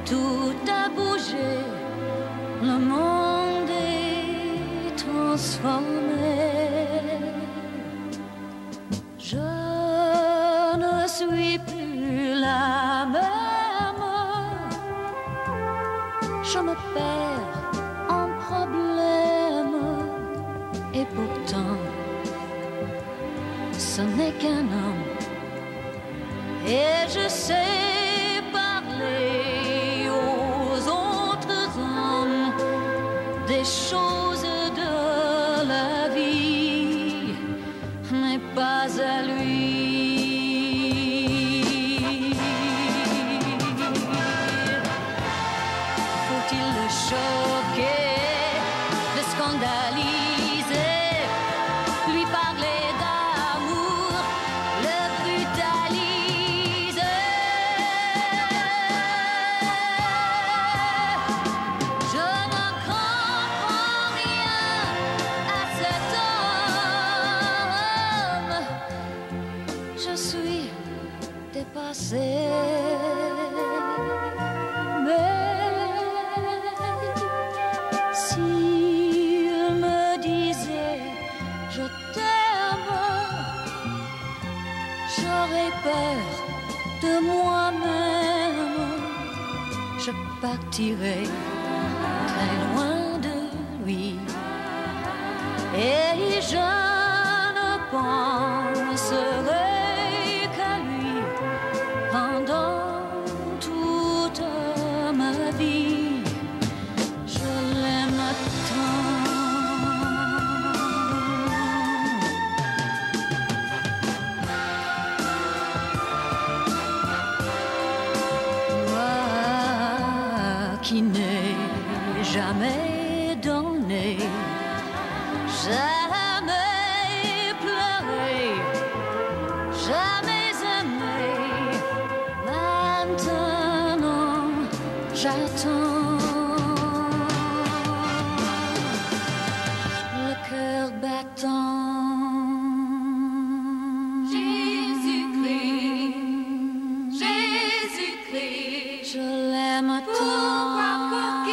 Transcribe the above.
tout a bougé, le monde est transformé. Je ne suis plus la même, je me perds en problèmes, et pourtant ce n'est qu'un homme, et je sais parler aux autres hommes des choses de la vie, mais pas à lui. Faut-il le choquer, le scandaliser, lui parler d'amour, le brutaliser? Je ne comprends rien à cet homme, je suis dépassée. S'il me disait je t'aime, j'aurais peur de moi-même. Je partirais très loin de lui, et je ne penserai qu'à lui pendant toute ma vie. Je l'aime tant. Moi qui n'ai jamais donné, jamais pleuré, jamais aimé, maintenant j'attends. Le cœur battant. Jésus-Christ, Jésus-Christ, Je l'aime tant.